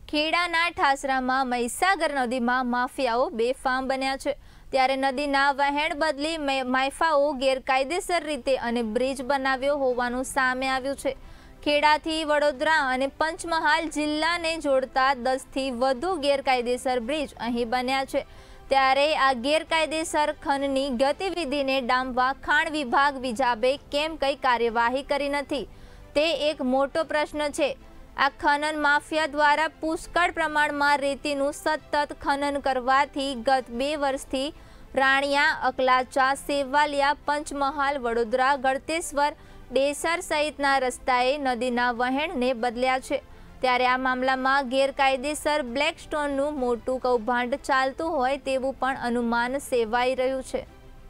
ખેડાના ઠાસરામાં મહીસાગર નદીમાં માફિયાઓ બેફામ બન્યા છે। ત્યારે નદીના વહેણ બદલી માફિયાઓ ગેરકાયદેસર રીતે અને બ્રિજ બનાવ્યો હોવાનું સામે આવ્યું છે। ખેડાથી વડોદરા અને પંચમહાલ જિલ્લાને જોડતા 10 થી વધુ ગેરકાયદેસર બ્રિજ અહીં બન્યા છે। ત્યારે આ ગેરકાયદેસર ખનનની ગતિવિધિને ડામવા ખાણ વિભાગ વિજાબે કેમ કઈ કાર્યવાહી કરી નથી તે એક મોટો પ્રશ્ન છે। આ ખનન માફિયા દ્વારા પુષ્કળ પ્રમાણમાં રેતીનું સતત ખનન કરવાથી ગત 2 વર્ષથી રાણિયા, અકલાચા, સેવાલિયા, પંચમહાલ, વડોદરા, ગળતેશ્વર, ડેસર સહિતના રસ્તાએ નદીના વહેણને બદલ્યા છે। ત્યારે આ મામલામાં ગેરકાયદેસર બ્લેક સ્ટોનનું મોટું કૌભાંડ ચાલતું હોય તેવું પણ અનુમાન સેવાઈ રહ્યું છે।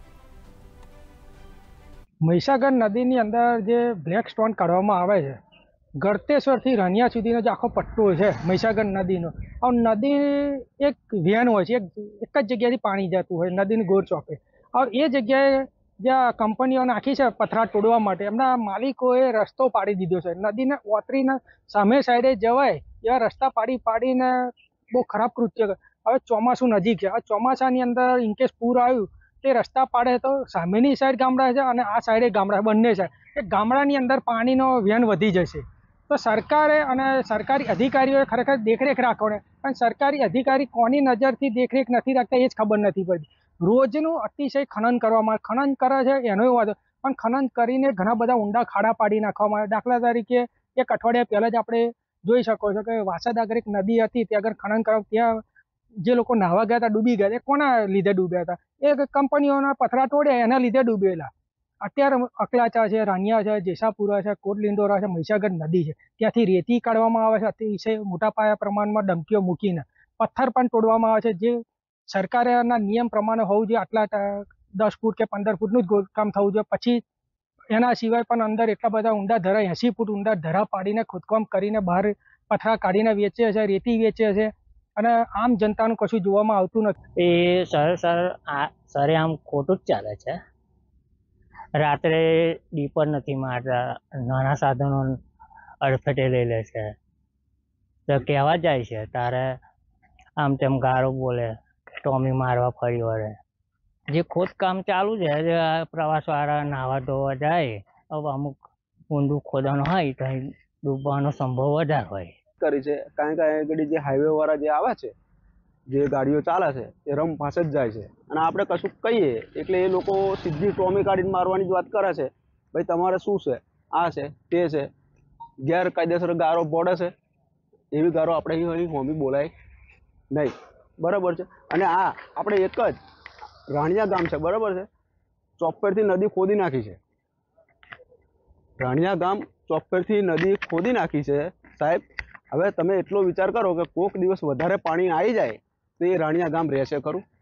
મહીસાગર નદીની અંદર જે બ્લેક સ્ટોન કાઢવામાં આવે છે, ગળતેશ્વરથી રાણિયા સુધીનો જે આખો પટ્ટો છે મહીસાગર નદીનો, આ નદી એક વેન હોય છે, એક જ જગ્યાએથી પાણી જતું હોય નદીની ગોળ ચોકે। હવે એ જગ્યાએ જ્યાં કંપનીઓ નાખી છે પથરા તોડવા માટે, એમના માલિકોએ રસ્તો પાડી દીધો છે। નદીને ઓતરીને સામે સાઈડે જવાય એવા રસ્તા પાડીને બહુ ખરાબ કૃત્ય। હવે ચોમાસું નજીક છે, આ ચોમાસાની અંદર ઇનકેસ પૂર આવ્યું તે રસ્તા પાડે તો સામેની સાઈડ ગામડા છે અને આ સાઈડે ગામડા, બંને સાઈડ એ ગામડાની અંદર પાણીનો વેન વધી જશે। તો સરકારે અને સરકારી અધિકારીઓએ ખરેખર દેખરેખ રાખવાની, પણ સરકારી અધિકારી કોની નજરથી દેખરેખ નથી રાખતા એ જ ખબર નથી પડતી। રોજનું અતિશય ખનન કરવામાં, ખનન કરે છે એનો વાંધો, પણ ખનન કરીને ઘણા બધા ઊંડા ખાડા પાડી નાખવામાં આવે। દાખલા તરીકે એક અઠવાડિયા પહેલાં જ આપણે જોઈ શકો છો કે વાસદ આગળ એક નદી હતી, ત્યાં આગળ ખનન કરવા, ત્યાં જે લોકો નાહવા ગયા હતા ડૂબી ગયા, એ કોના લીધે ડૂબ્યા હતા? એ કંપનીઓના પથરા તોડ્યા એના લીધે ડૂબેલા। અત્યારે અકલાચા છે, રાણિયા છે, જેસાપુરા છે, કોટલિંદોરા છે, મહીસાગર નદી છે, ત્યાંથી રેતી કાઢવામાં આવે છે અતિશય મોટા પાયા પ્રમાણમાં ધમકીઓ મૂકીને, પથ્થર પણ તોડવામાં આવે છે જે સરકારના નિયમ પ્રમાણે હોવું જોઈએ, આટલા 10 ફૂટ કે 15 ફૂટનું જ ખોદકામ થવું જોઈએ। પછી એના સિવાય પણ અંદર એટલા બધા ઊંડા ધરા, 80 ફૂટ ઊંડા ધરા પાડીને ખોદકામ કરીને બહાર પથરા કાઢીને વેચે છે, રેતી વેચે છે અને આમ જનતાનું કશું જોવામાં આવતું નથી। એ સર આમ ખોટું જ ચાલે છે। રાત્રે ડીપર નથી મારતા, નાના સાધનો અડફેટે લઈ લે છે, તો કહેવા જાય છે તારે આમ તેમ ગારો બોલે, ટોમી મારવા ફરી વળે। જે ખોદકામ ચાલુ છે, જે પ્રવાસવાળા નાહવા ધોવા જાય, હવે અમુક ઊંડું ખોદાણ હોય તો ડૂબવાનો સંભવ વધારે હોય કરી છે। કારણ કે આગળ જે હાઈવે વાળા જે આવે છે, જે ગાડીઓ ચાલે છે એ રમ પાસે જ જાય છે અને આપણે કશું કહીએ એટલે એ લોકો સીધી ટોમી કાઢીને મારવાની જ વાત કરે છે। ભાઈ તમારે શું છે, આ છે તે છે, ગેરકાયદેસર ગારો બોડે છે, એવી ગારો આપણે અહીં હોમી બોલાય નહીં, બરાબર છે। અને આ આપણે એક જ રાણિયા ગામ છે, બરાબર છે, ચોપેરથી નદી ખોદી નાખી છે, રાણિયા ગામ ચોપેરથી નદી ખોદી નાખી છે સાહેબ। હવે તમે એટલો વિચાર કરો કે કોઈક દિવસ વધારે પાણી આવી જાય તો એ રાણિયા ગામ રહેશે ખરું?